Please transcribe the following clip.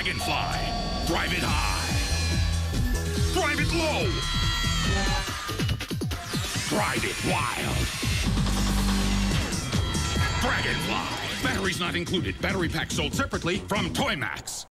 Dragonfly. Drive it high. Drive it low. Drive it wild. Dragonfly. Batteries not included. Battery pack sold separately from Toymax.